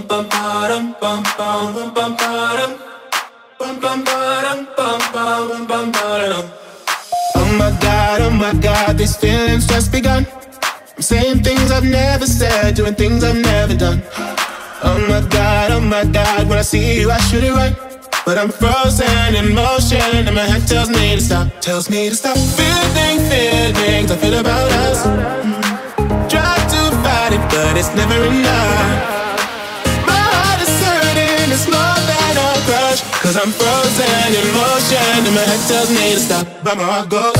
Oh my God, these feelings just begun. I'm saying things I've never said, doing things I've never done. Oh my God, when I see you I should it right, but I'm frozen in motion and my head tells me to stop. Feeling feelings I feel about us. Try to fight it, but it's never enough. My heart is hurting, it's more than a crush, 'cause I'm frozen in motion and my head tells me to stop, but my heart goes.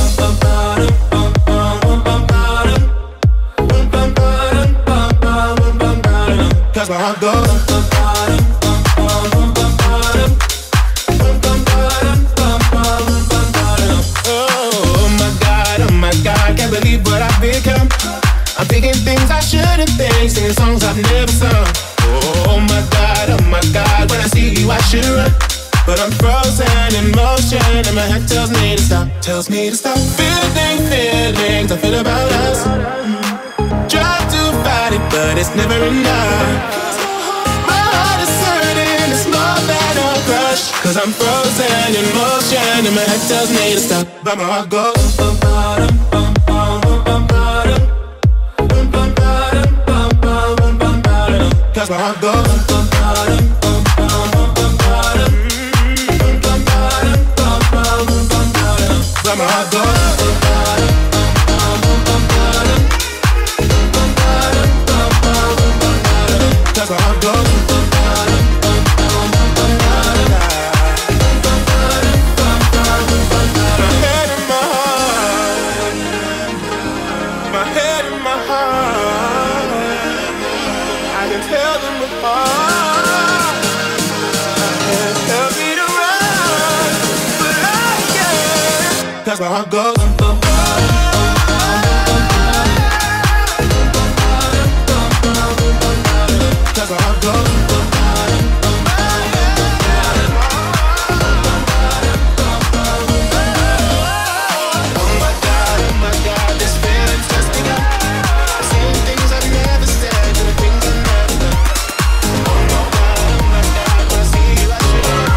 Cause my heart goes. Oh my God, can't believe what I've become. I'm thinking things I shouldn't think, singing songs I've never sung. Oh my God, when I see you I should run, but I'm frozen in motion and my head tells me to stop. Feeling feelings I feel about us. Try to fight it, but it's never enough. My heart is hurting, it's more than a crush, 'cause I'm frozen in motion and my head tells me to stop, but my heart goes. Cause my heart goes. But my heart goes. That's where I go. My head and my heart, I can tell them apart. My head tells me to run, but I can't. That's where I go. That's where I go. Oh my God, this feeling's just begun. Saying things I've never said, doing things I've never done. Oh my God, when I see you I should run,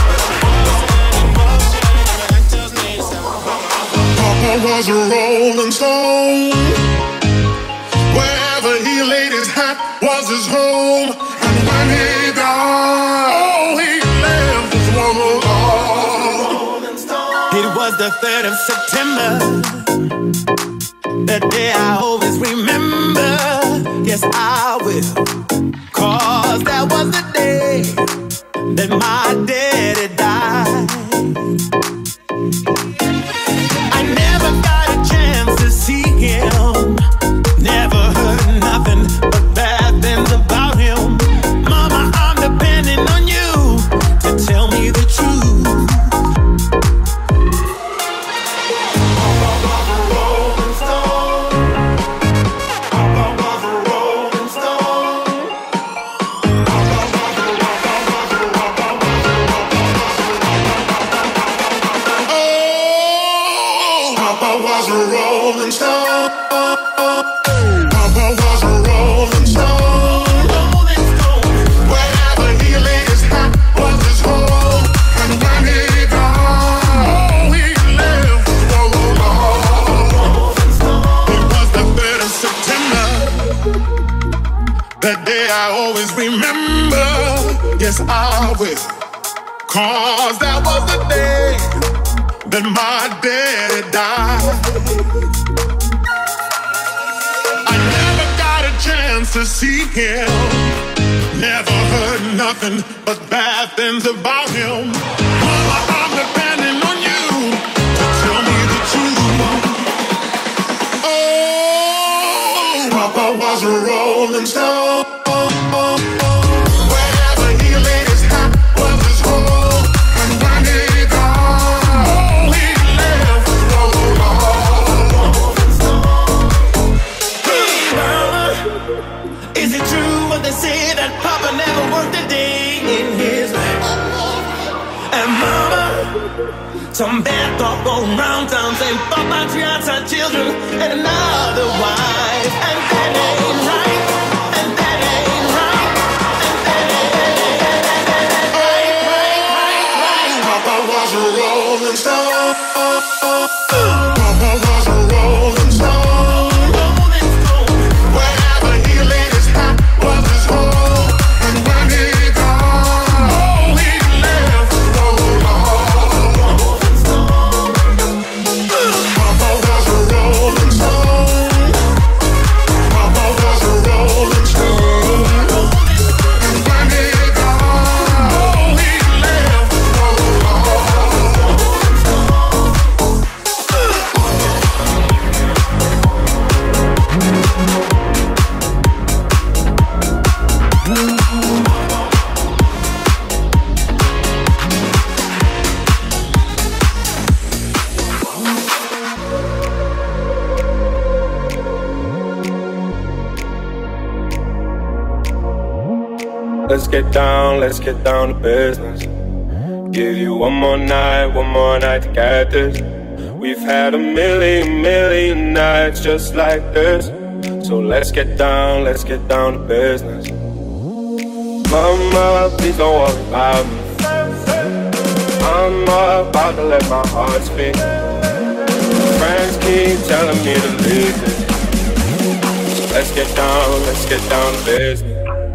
but I'm frozen in motion and my head tells me to stop. Papa was a rolling stone. Wherever he laid his hat was his home. And when he died, all he left was one alone. It was the 3rd of September, the day I always remember. Yes, I will, 'cause that was the day that my daddy died. I never got a chance to see him, never heard nothing but bad things about him. Mama, I'm depending on you to tell me the truth. Papa was a rolling stone. Papa was a rolling stone. Papa was a rolling stone. Papa was a rolling stone. Wherever he laid his hat was his home. And when he died, all he left was alone. It was the 3rd of September, that day I always remember. Yes, I will, 'cause that was the day that my daddy died. I never got a chance to see him, never heard nothing but bad things about him. Mama, I'm depending on you to tell me the truth. Oh, Papa was a rolling stone. Wherever he laid his hat was his home. And when he died, all he left was alone. Hey, mama, is it true what they say that Papa never worked a day in his life? And mama, some bad talk going round town saying Papa treats our children and another wife, and that ain't right, and that ain't right, and that Let's get down to business. Give you one more night to get this. We've had a million nights just like this. So let's get down to business. Mama, please don't worry about me. I'm about to let my heart speak. Friends keep telling me to leave it. So let's get down to business.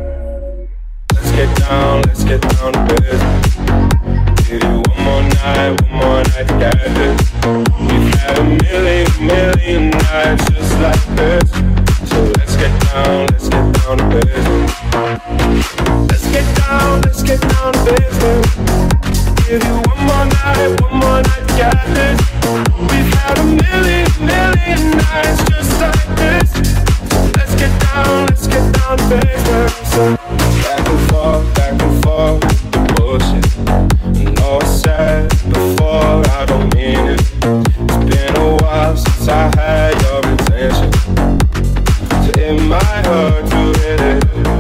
Let's get down to business. Give you one more night to get this. We've had a million nights just like this. So let's get down to business. Let's get down to business. Give you one more night to get this. We've had a million nights just like this. So let's get down to business. Back and forth, bullshit. I know I said before, I don't mean it. It's been a while since I had your attention, so it might hurt to hit it.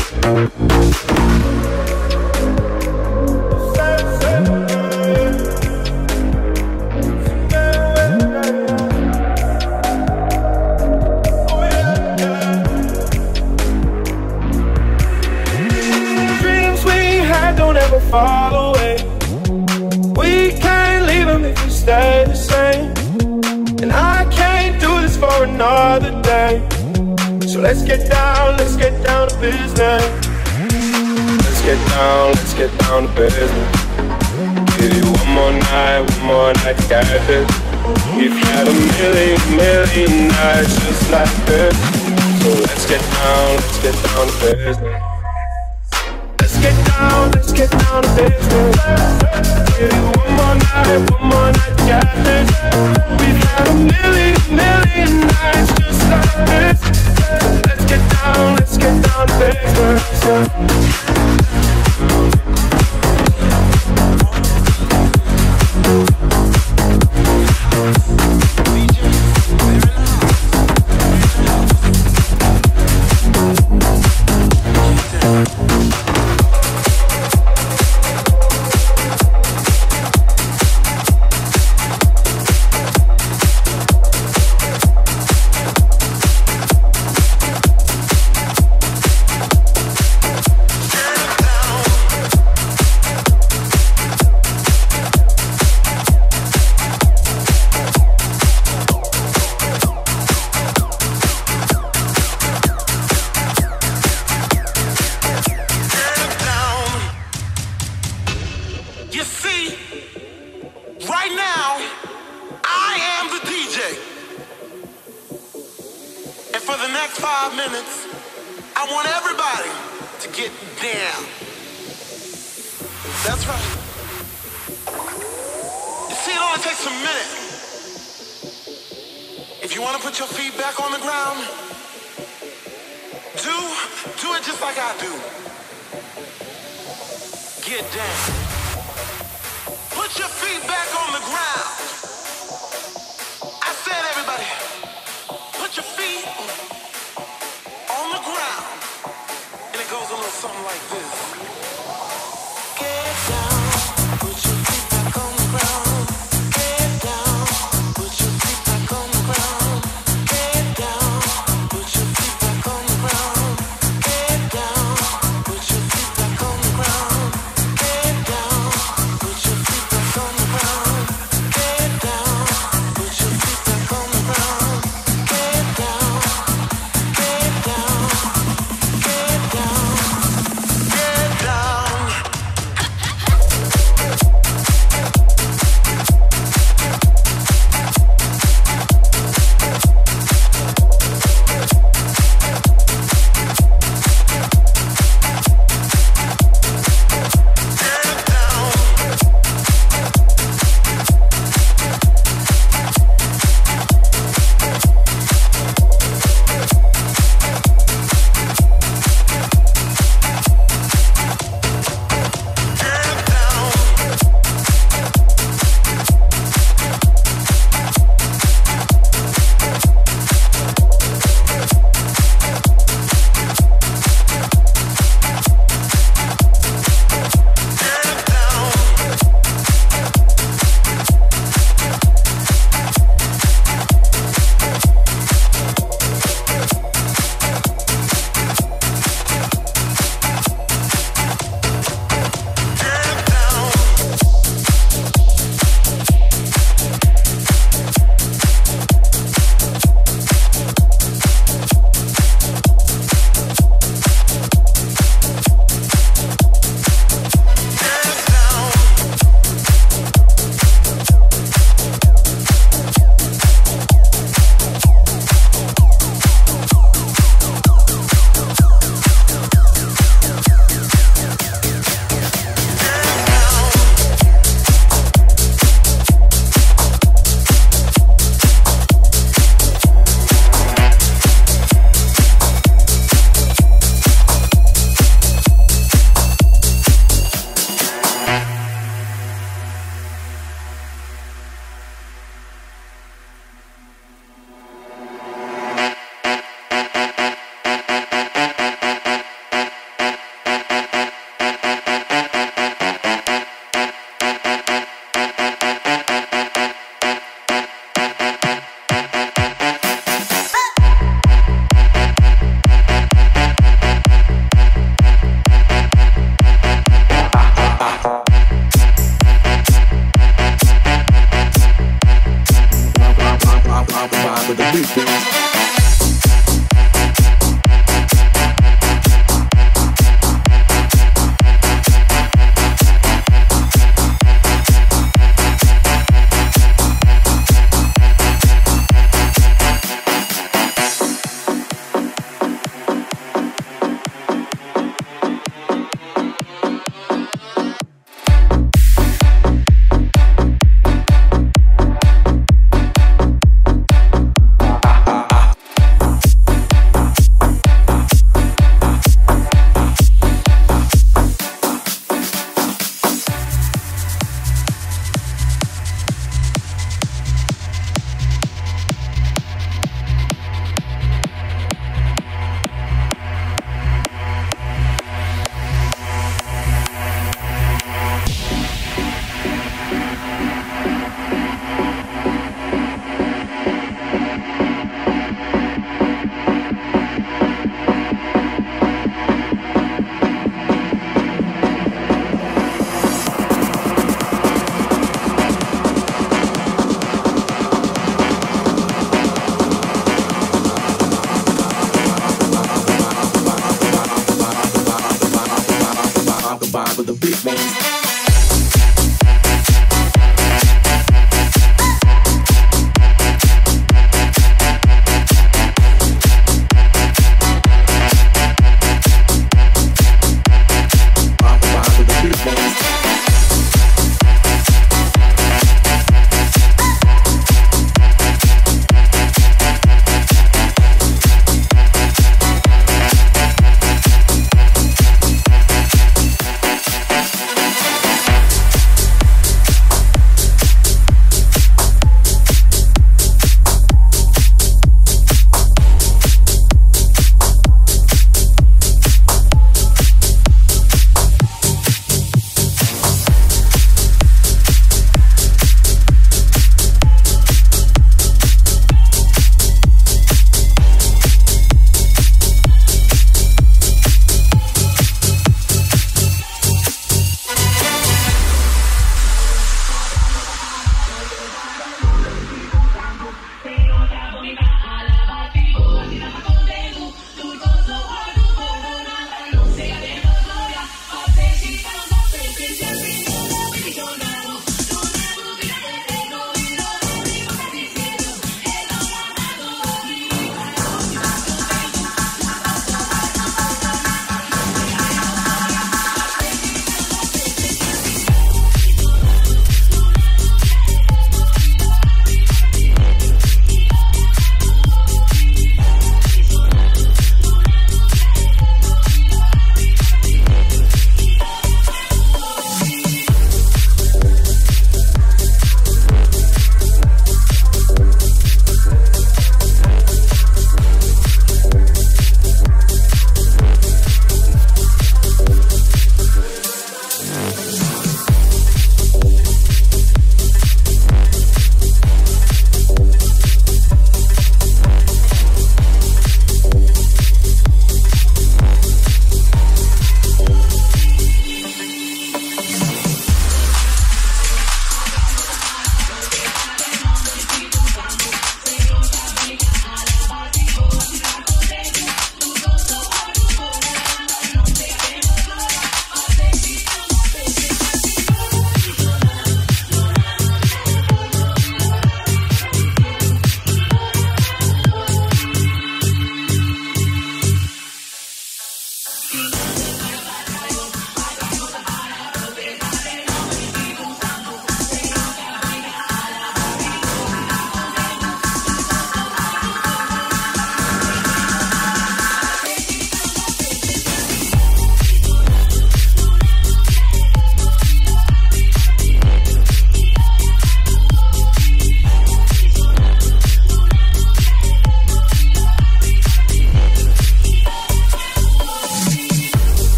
Fall away. We can't leave them if we stay the same. And I can't do this for another day. So let's get down to business. Let's get down to business. Give you one more night to get this. We've had a million nights just like this. So let's get down to business. Let's get down to business. Give you one more night to get this. We've had a million nights just like this. Let's get down to business. Put your feet back on the ground.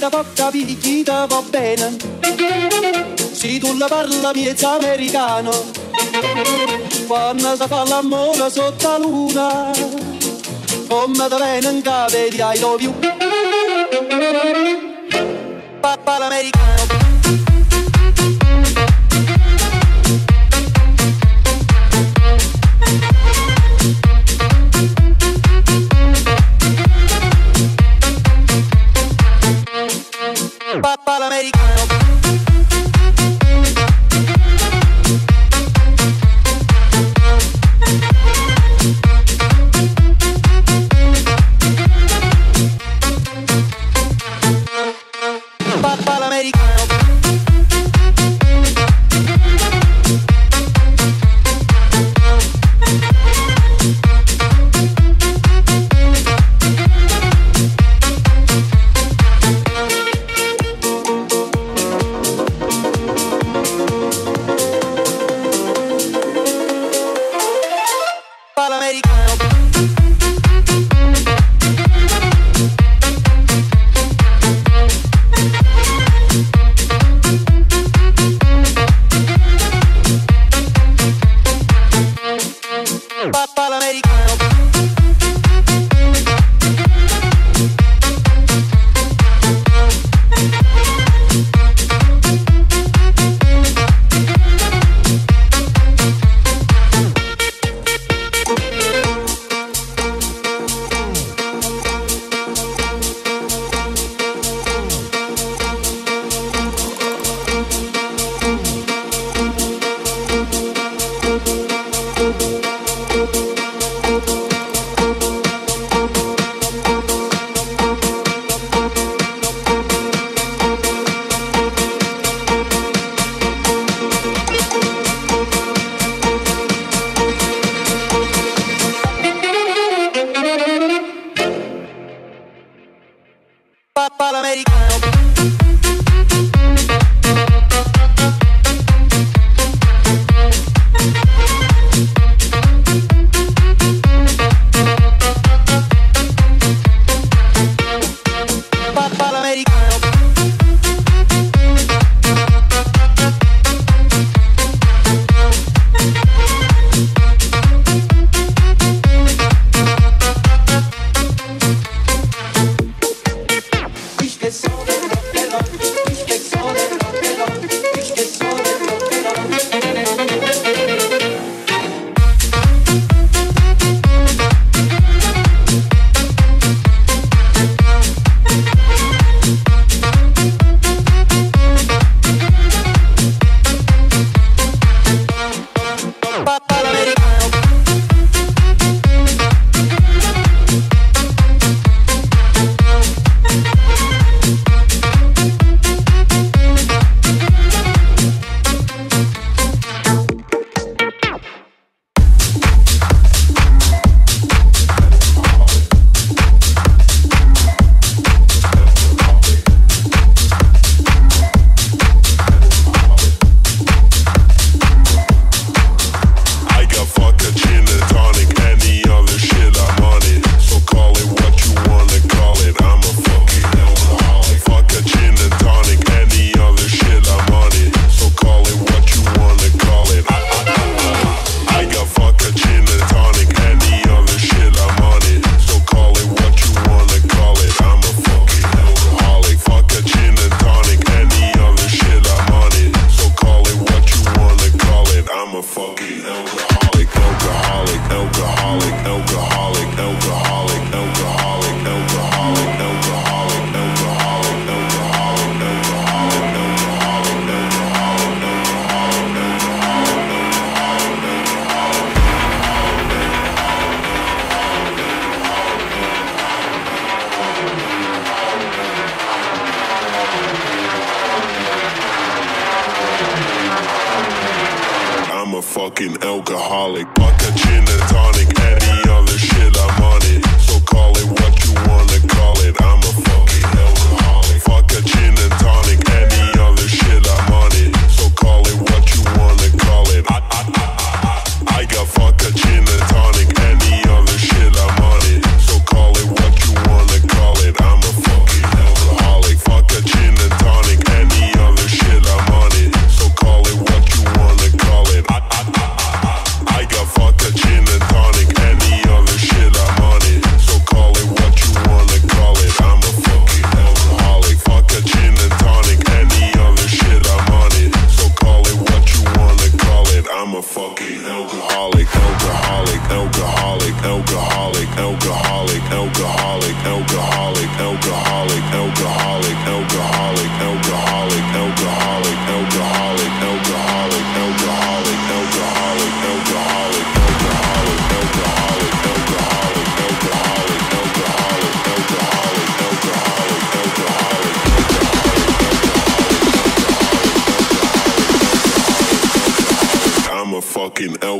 da può capire chi te va bene. Se tu la parla miezza americano, quando si fa l'amore sotto la luna, come te viene in capo di I love you. Papà l'americano. Papà l'americano. Papà l'americano. Papà l'americano. Papà l'americano. Papà l'americano. Ich gehe so,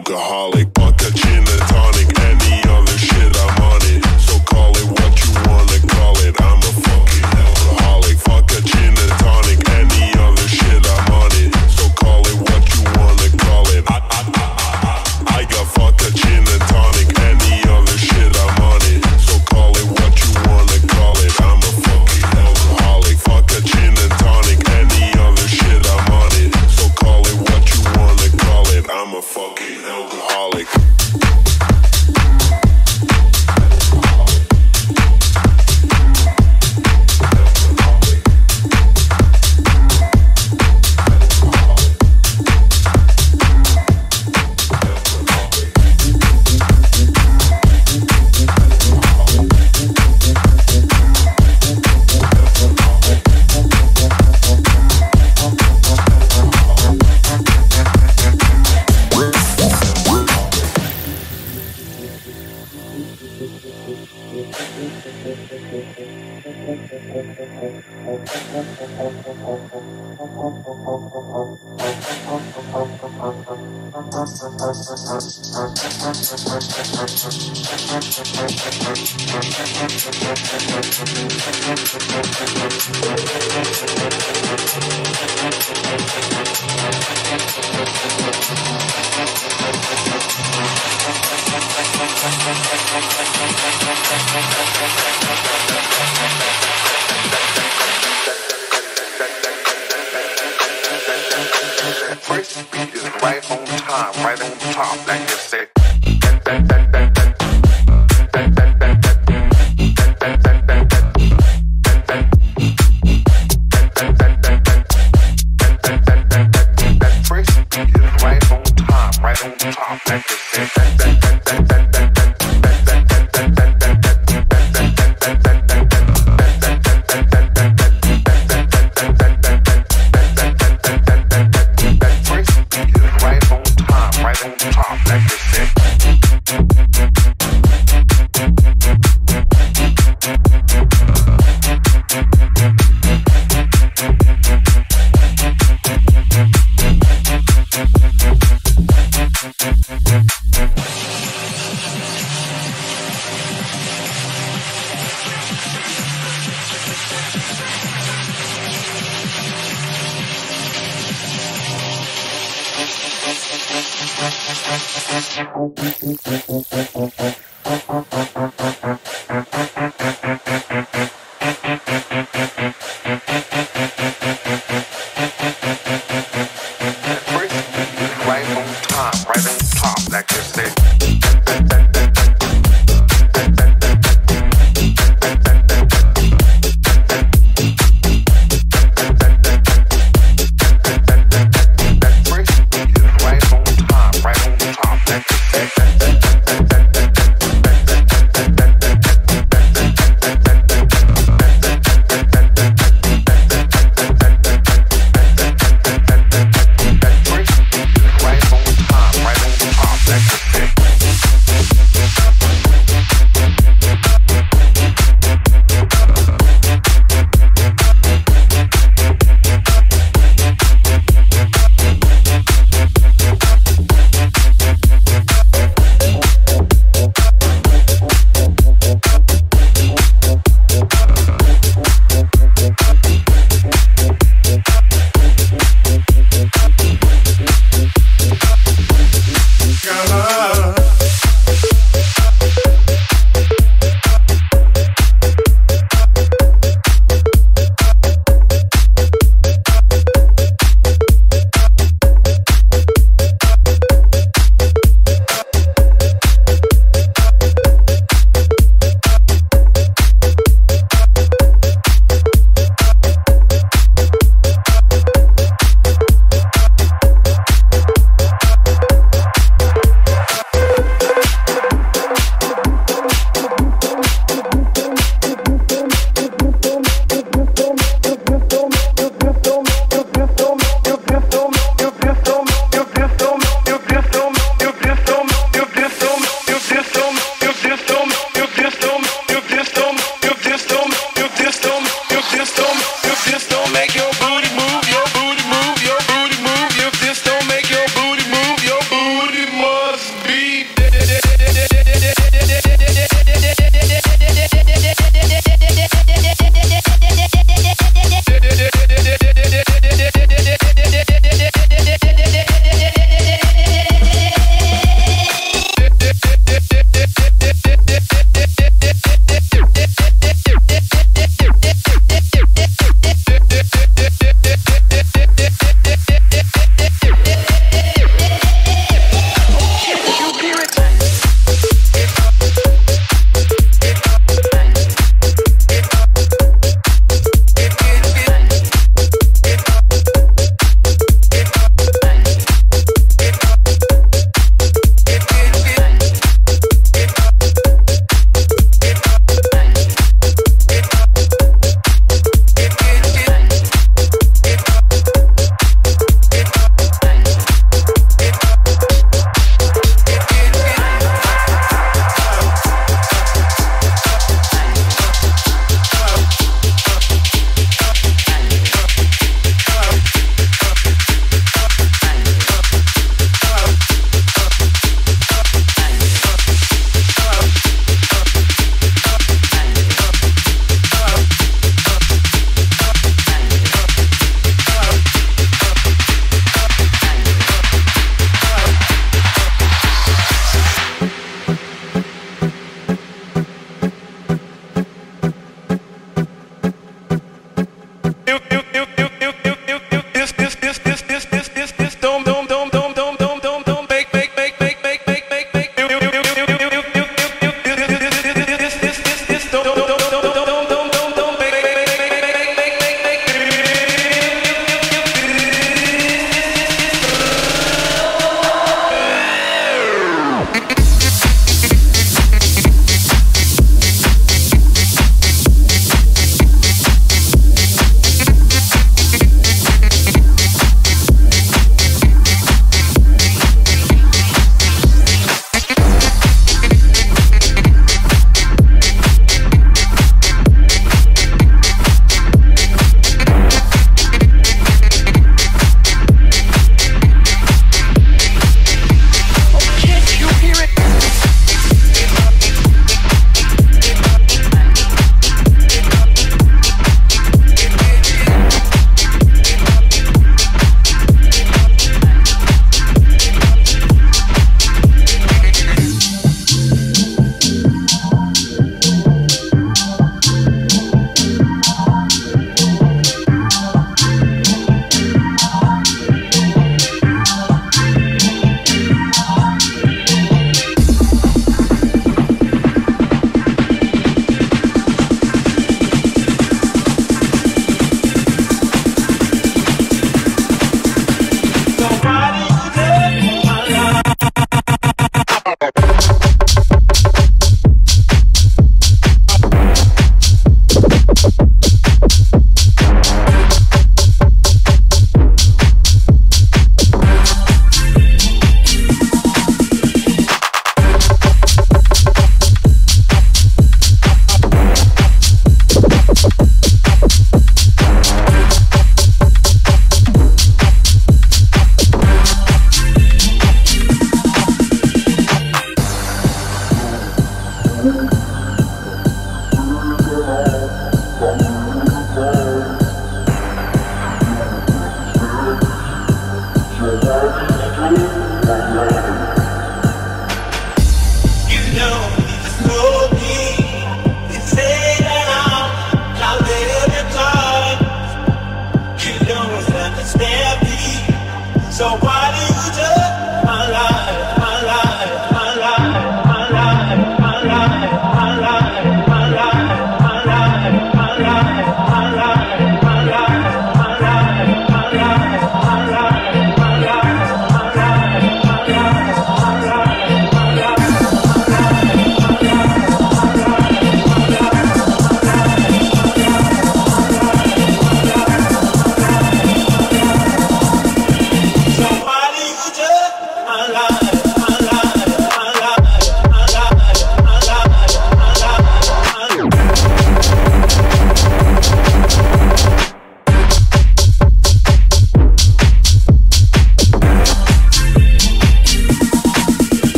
alcoholic. Vodka, gin and tonic, any other shit, I'm on it. So call it what you wanna call it. I'm a fucking alcoholic. Vodka, gin and tonic, any other shit, I'm on it. So call it what you wanna call it. I got vodka, gin and tonic, any other shit, I'm on it. So call it what you wanna call it. I'm a fucking alcoholic. Vodka, gin and tonic, any other shit, I'm on it. So call it what you wanna call it. I'm a fucking alcoholic. First beat is right on time, right on top, like you said.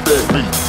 that beat.